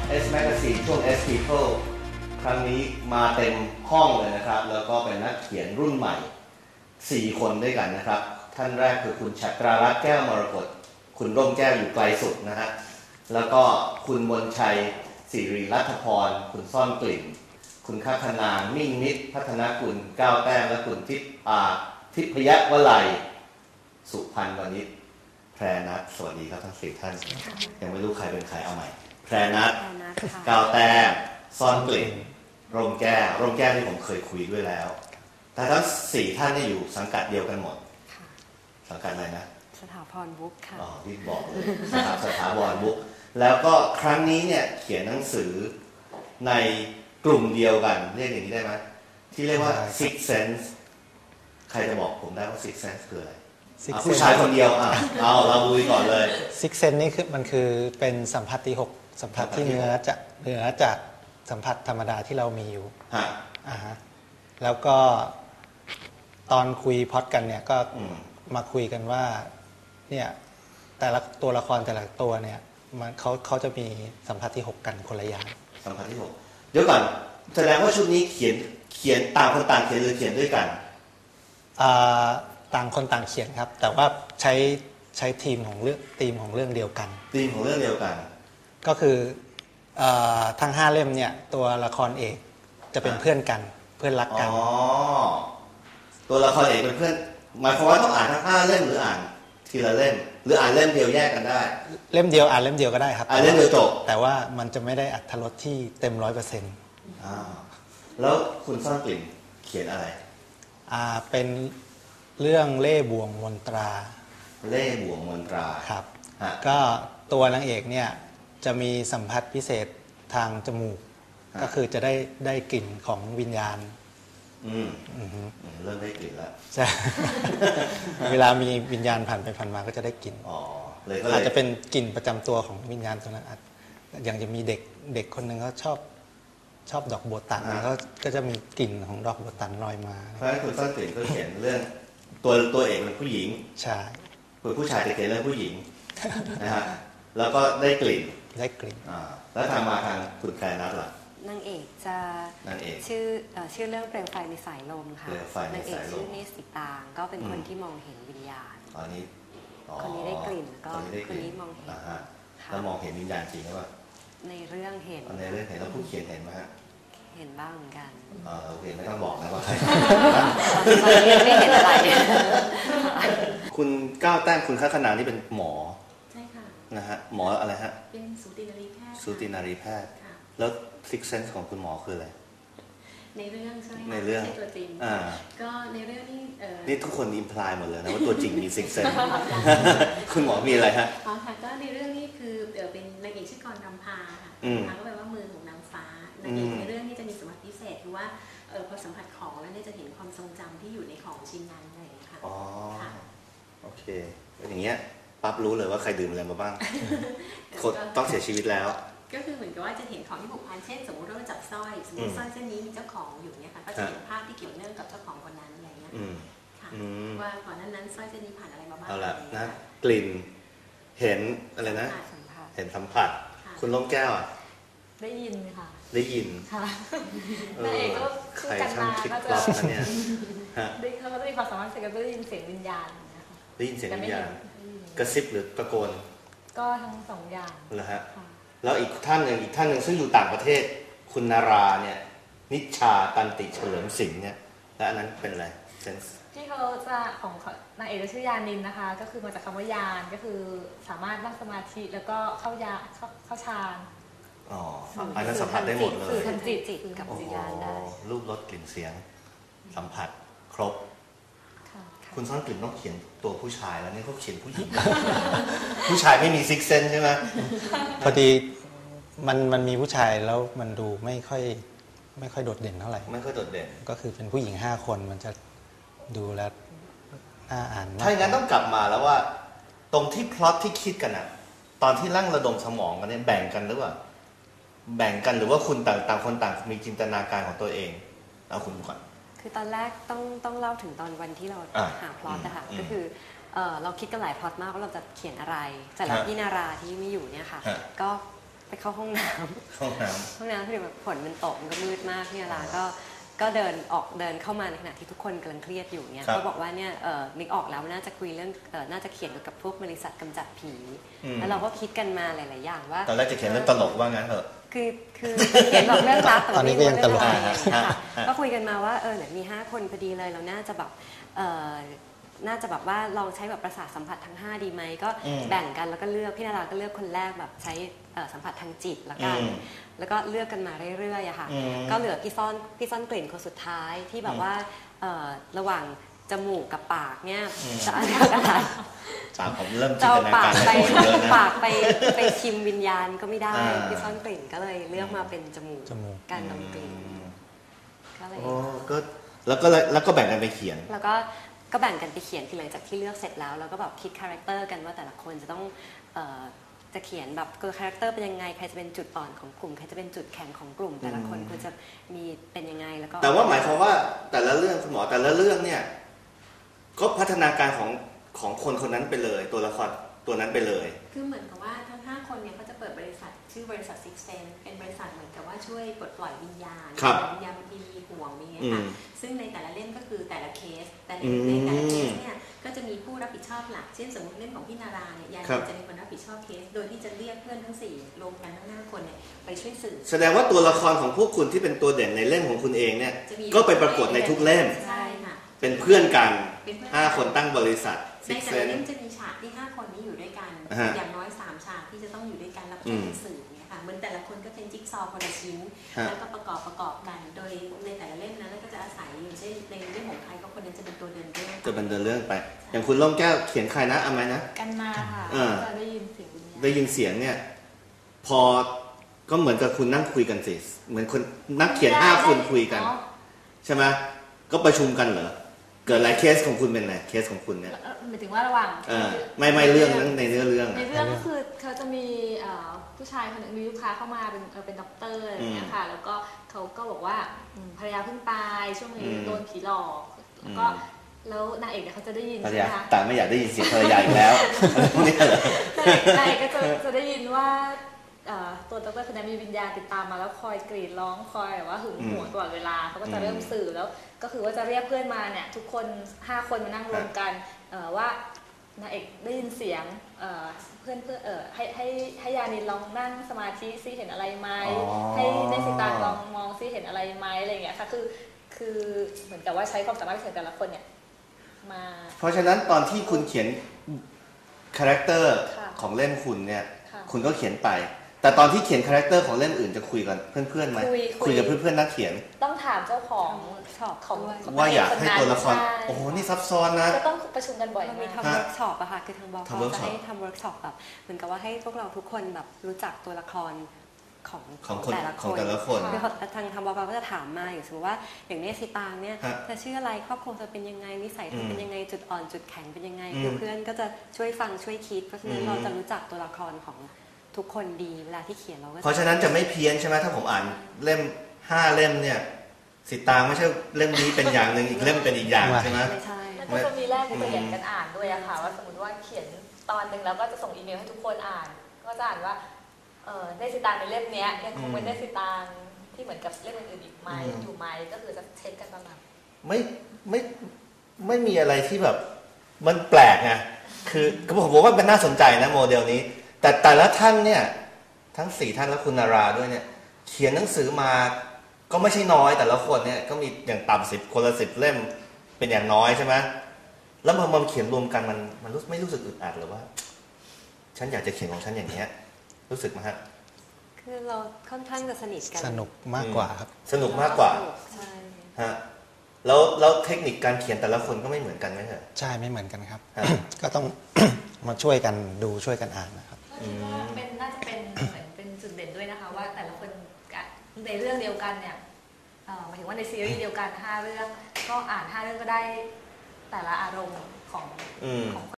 S Magazine ช่วง S People ครั้งนี้มาเต็มห้องเลยนะครับแล้วก็เป็นนักเขียนรุ่นใหม่4คนด้วยกันนะครับท่านแรกคือคุณฉัตรารัตน์แก้วมรกตคุณร่มแก้วอยู่ไกลสุดนะฮะแล้วก็คุณมนชัยสิริรัตพรคุณซ่อนกลิ่นคุณคัคณามิ่งมิตรพัฒนากุลก้าวแต้มและคุณทิพยวลัยสุพันธ์วณิชแพรนัทสวัสดีครับทั้ง4ท่านยังไม่รู้ใครเป็นใครเอาใหม่แพรนัทก้าวแต้มซ่อนกลิ่นร่มแก้วที่ผมเคยคุยด้วยแล้วแต่ทั้ง4ท่านนี่อยู่สังกัดเดียวกันหมดสังกัดอะไรนะสถาพรบุ๊กค่ะอ๋อที่บอกเลยสถาพรบุ๊กแล้วก็ครั้งนี้เนี่ยเขียนหนังสือในกลุ่มเดียวกันเรียกอย่างนี้ได้ไหมที่เรียกว่า Six Sense ใครจะบอกผมได้ว่า Six Sense คืออะไรผู้ชายคนเดียวเราดูก่อนเลย Six Sense นี่คือมันคือเป็นสัมผัสที่6สัมผัสที่เหนือจากสัมผัสธรรมดาที่เรามีอยู่แล้วก็ตอนคุยพอดกันเนี่ยก็มาคุยกันว่าเนี่ยแต่ละตัวละครแต่ละตัวเนี่ยมันเขาจะมีสัมผัสที่6กันคนละอย่างสัมผัสที่6เดี๋ยวก่อนแสดงว่าชุดนี้เขียนต่างคนต่างเขียนหรือเขียนด้วยกันต่างคนต่างเขียนครับแต่ว่าใช้ทีมของเรื่องเดียวกันทีมของเรื่องเดียวกันก็คือทั้ง5เล่มเนี่ยตัวละครเอกจะเป็นเพื่อนกันเพื่อนรักกันตัวละครเอกเป็นเพื่อนหมายความว่าต้องอ่านทั้ง5เล่มหรืออ่านทีละเล่มหรืออ่านเล่มเดียวแยกกันได้เล่มเดียวอ่านเล่มเดียวก็ได้ครับอ่านเล่มเดียวจบแต่ว่ามันจะไม่ได้อรรถรสที่เต็ม 100% แล้วคุณซ่อนกลิ่นเขียนอะไรเป็นเรื่องเล่ห์บ่วงมนตราเล่ห์บ่วงมนตราครับก็ตัวนางเอกเนี่ยจะมีสัมผัสพิเศษทางจมูกก็คือจะได้กลิ่นของวิญญาณเริ่มได้กลิ่นแล้วใช่ เวลามีวิญญาณผ่านไปผ่านมาก็จะได้กลิ่นอาจจะเป็นกลิ่นประจำตัวของวิญญาณตัวนั้นอย่างจะมีเด็กคนหนึ่งเขาชอบดอกบัวตันเขาก็จะมีกลิ่นของดอกบัวตันลอยมาเพราะฉะนั้นคุณซ่อนกลิ่นก็เขียนเรื่องตัวเอกเป็นผู้หญิงใช่ผู้ชายจะเขียนเรื่องผู้หญิงนะฮะแล้วก็ได้กลิ่นแล้วทางมาทางคุณแพรนัทล่ะนางเอกจะชื่อเรื่องเปลวไฟในสายลมค่ะนางเอกชื่อเนสสิตางก็เป็นคนที่มองเห็นวิญญาณคนนี้ได้กลิ่นก็คนนี้มองเห็นแล้วมองเห็นวิญญาณจริงหรือเปล่าในเรื่องเห็นแล้วผู้เขียนเห็นไหมฮะเห็นบ้างเหมือนกันโอเคไม่ต้องบอกนะว่าใครไม่เห็นอะไรคุณก้าวแต้มคุณคัคณานี่เป็นหมอใช่ค่ะนะฮะหมออะไรฮะเป็นสูตินรีแพทย์สูตินรีแพทย์แล้วซิกเซนส์ของคุณหมอคืออะไรในเรื่องใช่ไหมในเรื่องตัวจริงก็ในเรื่องนี่ทุกคนอิมพลายหมดเลยนะว่าตัวจริงมีซิกเซนส์คุณหมอมีอะไรฮะอ๋อค่ะก็ในเรื่องนี้คือเป็นนางเอกชื่อกรกำพาค่ะนางก็แปลว่ามือของนางฟ้านางเอกในเรื่องนี้จะมีสมบัติพิเศษคือว่าพอสัมผัสของแล้วเนี่ยจะเห็นความทรงจำที่อยู่ในของชิ้นนั้นอะไรอย่างเงี้ยค่ะอ๋อโอเคอย่างเงี้ยปั๊บรู้เลยว่าใครดื่มอะไรมาบ้างคนต้องเสียชีวิตแล้วก็คือเหมือนกับว่าจะเห็นของที่ผูกพันเช่นสมมติว่าจับสร้อยสมมติสร้อยเส้นนี้มีเจ้าของอยู่เนี่ยค่ะก็จะเห็นภาพที่เกี่ยวเนื่องกับเจ้าของคนนั้นอะไรเงี้ยค่ะว่าก่อนนั้นสร้อยเส้นนี้ผ่านอะไรมาบ้างเอาละนะกลิ่นเห็นอะไรนะเห็นสัมผัสคุณล้มแก้วได้ยินค่ะได้ยินค่ะนายเอกก็ใครช่างคิดลับนะเนี่ยเขาก็จะมีความสามารถในการได้ยินเสียงวิญญาณได้ยินเสียงวิญญาณกระซิบหรือตะโกนก็ทั้ง2อย่างเหรอฮะแล้วอีกท่านหนึ่งซึ่งอยู่ต่างประเทศคุณนาราเนี่ยนิชชาตันติเฉลิมสิงห์เนี่ยและอันนั้นเป็นอะไรที่เขาจะของนางเอกชื่อยานินนะคะก็คือมาจากคำว่ายานก็คือสามารถนั่งสมาธิแล้วก็เข้าฌานอันนั้นสัมผัสได้หมดเลยสื่อทางจิตกับวิญญาณได้รูปรสกลิ่นเสียงสัมผัสครบคุณซ่อนกลิ่นต้องเขียนตัวผู้ชายแล้วนี่เขาเขียนผู้หญิง ผู้ชายไม่มีซิกเซนใช่ไหมพอดีมันมีผู้ชายแล้วมันดูไม่ค่อยโดดเด่นเท่าไหร่ไม่ค่อยโดดเด่นก็คือเป็นผู้หญิง5คนมันจะดูแล้วน่าอ่านถ้าอย่างนั้นต้องกลับมาแล้วว่าตรงที่พล็อตที่คิดกันอะตอนที่ลั่งระดมสมองกันเนี่ยแบ่งกันหรือว่าแบ่งกันหรือว่าคุณต่างคนต่างมีจินตนาการของตัวเองเอาคุณก่อนคือตอนแรกต้องเล่าถึงตอนวันที่เราหาพล็อตนะคะก็คือเราคิดกันหลายพล็อตมากว่าเราจะเขียนอะไรแต่ละพี่นาราที่ไม่อยู่เนี่ยค่ะก็ไปเข้าห้องน้ำห้องน้ำที่แบบฝนมันตกมันก็มืดมากพี่นาราก็เดินเข้ามาในขณะที่ทุกคนกำลังเครียดอยู่เนี่ยก็บอกว่าเนี่ยนึกออกแล้วน่าจะคุยเรื่องน่าจะเขียนเกี่ยวกับพวกบริษัทกำจัดผีแล้วเราก็คิดกันมาหลายๆอย่างว่าตอนแรกจะเขียนเรื่องตลกว่างั้นเหรอคือเขียนแบบเรื่องรักแต่ตอนนี้ก็ยังตลกก็คุยกันมาว่าเนี่ยมี5 คนพอดีเลยเราน่าจะแบบน่าจะแบบว่าลองใช้แบบประสาทสัมผัสทั้ง5ดีไหมก็แบ่งกันแล้วก็เลือกพี่นาราก็เลือกคนแรกแบบใช้สัมผัสทางจิตละกันแล้วก็เลือกกันมาเรื่อยๆอะค่ะก็เหลือพี่ซ่อนกลิ่นคนสุดท้ายที่แบบว่าระหว่างจมูกกับปากเนี่ยจะอะไรกันผมเริ่มจินตนาการไปปากไปชิมวิญญาณก็ไม่ได้พี่ซ่อนกลิ่นก็เลยเลือกมาเป็นจมูกการดมกลิ่นก็เลยแล้วก็แบ่งกันไปเขียนแล้วก็แบ่งกันไปเขียนคือหลังจากที่เลือกเสร็จแล้วเราก็แบบคิดคาแรคเตอร์กันว่าแต่ละคนจะต้องจะเขียนแบบคาแรคเตอร์เป็นยังไงใครจะเป็นจุดอ่อนของกลุ่มใครจะเป็นจุดแข็งของกลุ่มแต่ละคนควรจะมีเป็นยังไงแล้วก็แต่ว่าหมายความว่าแต่ละเรื่องคุณหมอแต่ละเรื่องเนี่ยก็พัฒนาการของคนนั้นไปเลยตัวละครตัวนั้นไปเลยคือเหมือนกับว่าทั้ง5 คนเนี่ยเขาจะเปิดบริษัทชื่อบริษัท Six Sense เป็นบริษัทเหมือนกับว่าช่วยปลดปล่อยวิญญาณวิญญาณบางทีมีห่วงมีไงค่ะซึ่งในแต่ละเล่มก็คือแต่ละเคสแต่ในแต่ละเคสเนี่ยก็จะมีผู้รับผิดชอบหลักเช่นสมมติเล่มของพี่นาราเนี่ยยาจะเป็นคนรับผิดชอบเคสโดยที่จะเรียกเพื่อนทั้ง4รวมกันทั้ง5 คนเนี่ยไปช่วยสืบแสดงว่าตัวละครของพวกคุณที่เป็นตัวเด่นในเล่มของคุณเองเนี่ยก็ไปปรากฏในทุกเล่มใช่ค่ะเป็นเพื่อนกัน5 คนตั้งบริษัทในแต่ละเล่มจะมีฉากที่5 คนนี้อยู่ด้วยกันอย่างน้อย3 ฉากที่จะต้องอยู่ด้วยกันแล้วก็เป็นสื่อเนี่ยค่ะเหมือนแต่ละคนก็เป็นจิ๊กซอว์คนละชิ้นแล้วก็ประกอบกันโดยในแต่ละเล่มนั้นก็จะอาศัยอยู่เช่นในเรื่องของใครก็คนนั้นจะเป็นตัวเดินเรื่องจะเป็นเดินเรื่องไปอย่างคุณล่มแก้วเขียนใครนะอะไรนะกันมาค่ะจะได้ยินเสียงเนี่ยพอก็เหมือนกับคุณนั่งคุยกันสิเหมือนคนนักเขียน5 คนคุยกันใช่ไหมก็ประชุมกันเหรอเกิดอะไรเคสของคุณเป็นไงเคสของคุณเนี่ยหมายถึงว่าระหว่างไม่เรื่องนั้นในเนื้อเรื่องก็คือเขาจะมีผู้ชายคนหนึ่งมีลูกค้าเข้ามาเป็นด็อกเตอร์อะไรอย่างเงี้ยค่ะแล้วก็เขาก็บอกว่าภรรยาเพิ่งตายช่วงนี้โดนผีหลอกแล้วนางเอกเนี่ยเขาจะได้ยินใช่ไหมคะแต่ไม่อยากได้ยินเสียงภรรยาอีกแล้วนางเอกก็จะได้ยินว่าตัวด็อกเตอร์คนนี้มีวิญญาณติดตามมาแล้วคอยกรีดร้องคอยแบบว่าหึงหวงตลอดเวลาเขาก็จะเริ่มสื่อแล้วก็คือว่าจะเรียกเพื่อนมาเนี่ยทุกคน5 คนมานั่งรวมกันว่านางเอกได้ยินเสียงเพื่อนให้ยานินลองนั่งสมาธิซิเห็นอะไรไหมให้เนสิตางลองมองซิเห็นอะไรไหมอะไรอย่างเงี้ยค่ะคือเหมือนกับว่าใช้ความสามารถพิเศษแต่ละคนเนี่ยมาเพราะฉะนั้นตอนที่คุณเขียนคาแรคเตอร์ของเล่มคุณเนี่ยคุณก็เขียนไปแต่ตอนที่เขียนคาแรคเตอร์ของเล่มอื่นจะคุยกันเพื่อนๆไหมคุยกับเพื่อนๆนักเขียนต้องถามเจ้าของว่าอยากให้ตัวละครโอ้โหนี่ซับซ้อนนะก็ต้องประชุมกันบ่อยมีทำเวิร์กช็อปอะค่ะคือทางบกจะให้ทำเวิร์กช็อปแบบเหมือนกับว่าให้พวกเราทุกคนแบบรู้จักตัวละครของแต่ละคนทางบกก็จะถามมาอย่างสมมติว่าอย่างนี้สิตางเนี่ยเธอชื่ออะไรครอบครัวเธอเป็นยังไงนิสัยเธอเป็นยังไงจุดอ่อนจุดแข็งเป็นยังไงเพื่อนก็จะช่วยฟังช่วยคิดเพราะฉะนั้นเราจะรู้จักตัวละครของทุกคนดีเวลาที่เขียนเราก็เพราะฉะนั้นจะไม่เพี้ยนใช่ไหมถ้าผมอ่านเล่ม5 เล่มเนี่ยสิตางไม่ใช่เล่มนี้เป็นอย่างหนึ่งอีกเล่มเป็นอีกอย่างใช่ไหมไม่ใช่แล้วก็จะมีแลกเปลี่ยนกันอ่านด้วยอะค่ะว่าสมมติว่าเขียนตอนนึงแล้วก็จะส่งอีเมลให้ทุกคนอ่านก็จะอ่านว่าได้สิตางในเล่มนี้ยังคงเป็นได้สิตางที่เหมือนกับเล่มอื่นๆอีกไหมอยู่ไหมก็คือจะเช็คกันประมาณไม่มีอะไรที่แบบมันแปลกไงคือผมบอกว่ามันน่าสนใจนะโมเดลนี้แต่ละท่านเนี่ยทั้ง4 ท่านและคุณนาราด้วยเนี่ยเขียนหนังสือมาก็ไม่ใช่น้อยแต่ละคนเนี่ยก็มีอย่างต่ำ10 คนละ 10 เล่มเป็นอย่างน้อยใช่ไหมแล้วพอมาเขียนรวมกันมันไม่รู้สึกอึดอัดหรือว่าฉันอยากจะเขียนของฉันอย่างเนี้ยรู้สึกไหมฮะคือเราค่อนข้างจะสนิทกันสนุกมากกว่าครับสนุกมากกว่าใช่ฮะแล้วเทคนิคการเขียนแต่ละคนก็ไม่เหมือนกันไหมครับใช่ไม่เหมือนกันครับก็ต้อง มาช่วยกันดูช่วยกันอ่านนะครับน่าจะเป็นเหมือนเป็นจุดเด่นด้วยนะคะว่าแต่ละคนในเรื่องเดียวกันเนี่ยหมายถึงว่าในซีรีส์เดียวกัน5 เรื่องก็อ่าน5 เรื่องก็ได้แต่ละอารมณ์ของ